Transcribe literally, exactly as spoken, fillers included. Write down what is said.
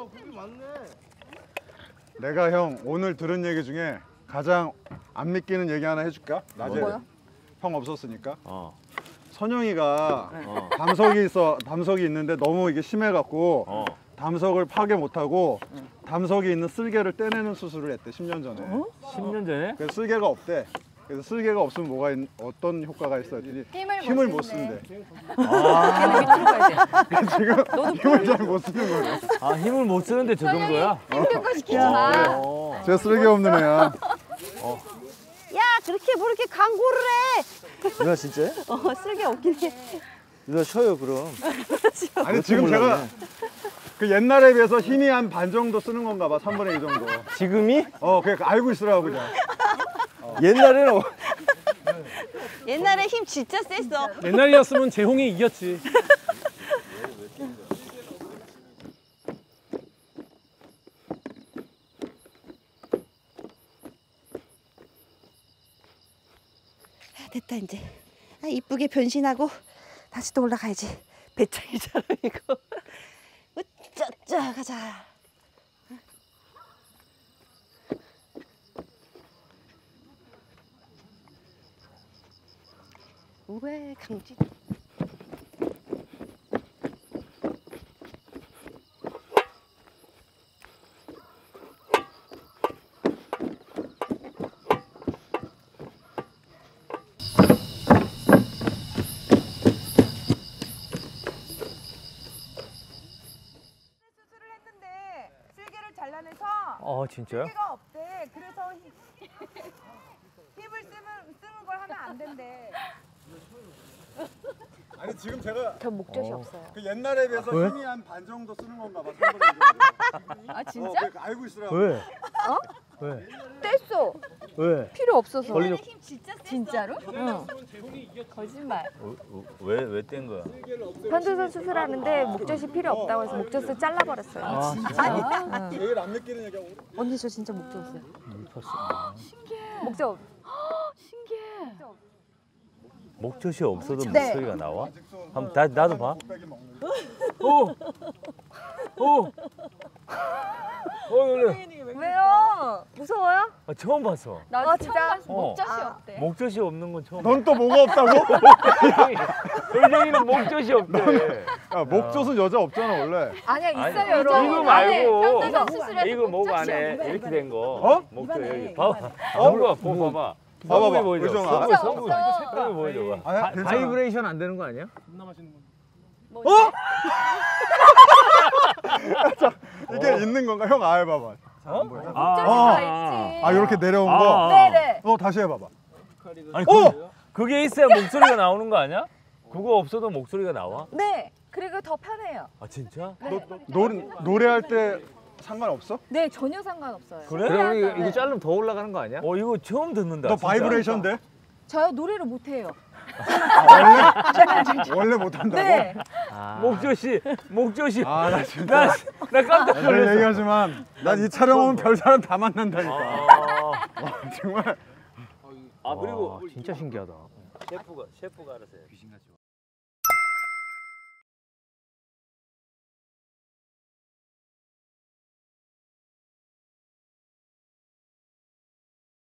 내가 형 오늘 들은 얘기 중에 가장 안 믿기는 얘기 하나 해줄까? 낮에 뭐야? 형 없었으니까. 어. 선영이가 어. 담석이 있어 담석이 있는데 너무 이게 심해갖고 어. 담석을 파괴 못하고 담석이 있는 쓸개를 떼내는 수술을 했대 십 년 전에. 어? 십 년 전에? 그래서 쓸개가 없대. 그래서 쓸개가 없으면 뭐가 있, 어떤 효과가 있어? 했더니 힘을, 힘을 못 못 쓴대. 쓴대. 아, 밑으로 가야 돼. 지금 힘을 잘 못 쓰는 거네. 아 힘을 못 쓰는데 저 정도야? 힘든 거 시키지 마. 어. 제가 쓸개 없는 애야. 야, 그렇게 뭐 이렇게 광고를 해? 누나 진짜요? 어, 쓸게 없긴 해. 누나 쉬어요 그럼. 아니 지금 제가 그 옛날에 비해서 힘이 한 반 정도 쓰는 건가 봐. 삼분의 이 정도. 지금이? 어, 그냥 알고 있으라고 그냥. 옛날에는 옛날에 힘 진짜 셌어. 옛날이었으면 재홍이 이겼지. 됐다 이제. 아, 이쁘게 변신하고 다시 또 올라가야지. 배짱이처럼 이거. 으짜짜 가자. 우에 강지. 수술을 했는데 쓸개를 잘라내서 어 진짜요? 쓸개가 없대. 그래서 힘, 힘을 쓰면 쓰는 걸 하면 안 된대. 아니 지금 제가 저 목젖이 어. 없어요. 그 옛날에 비해서 왜? 힘이 한 반 정도 쓰는 건가 봐. 삼분의 이 정도. 아 어, 진짜? 그러니까 알고 있으라고. 왜? 어? 왜? 뗐어. 왜? 필요 없어서. 걸리죠? 힘 진짜 셌어. 진짜로? 응. 거짓말. 왜왜 뗀 거야? 편두선 수술하는데 목젖이 필요 없다고 해서 목젖을 잘라버렸어요. 아 진짜? 제일 안 믿기는 얘기가 언니 저 진짜 목젖 없어요. 목젖. 신기해. 목젖이 없어도 네. 목소리가 나와? 한번 다 나도 봐. 빼기 먹는. 오, 오, 어 그래. 왜요? 무서워요? 아, 처음 봤어. 나 진짜 어. 목젖이 아. 없대. 목젖이 없는 건 처음. 넌 또 뭐가 없다고? 의정이는 목젖이 없대. 야, 목젖은 여자 없잖아 원래. 아니야 아니, 있어요 여러분. 이거 말고 편두선 수술해서 이거 목 목젖이 안에 없대. 이렇게 된 거. 어? 목젖 입안에, 여기. 봐봐. 어? 봐봐. 그거 봐봐. 봐봐봐. 성국이 보여줘. 의정아. 성국이 진짜 성국이 없어. 성국이 보여줘봐. 아, 괜찮아. 바이브레이션 안 되는 거 아니야? 어? 이게 있는 건가? 형 아 해봐봐. 어? 목젖이 아, 다 있지. 아 이렇게 내려온 아. 거. 네네. 어 다시 해봐봐. 아니 어? 그, 그게 있어야 목소리가 나오는 거 아니야? 그거 없어도 목소리가 나와? 네. 그리고 더 편해요. 아 진짜? 노, 노래할 때 상관없어? 네 전혀 상관없어요. 그래? 그래 이거, 이거 자르면 더 올라가는 거 아니야? 어 이거 처음 듣는다. 너 진짜. 바이브레이션 돼? 저요 노래를 못해요. 원래 못한다고? 네. 아. 목젖이 목젖이. 아 나 진짜. 나, 나 깜짝 늘 놀랐어. 얘기하지만 난 이 촬영 오면 별 사람 다 만난다니까. 아, 정말. 아 그리고 와, 진짜 신기하다. 셰프가 셰프가 알아서 해.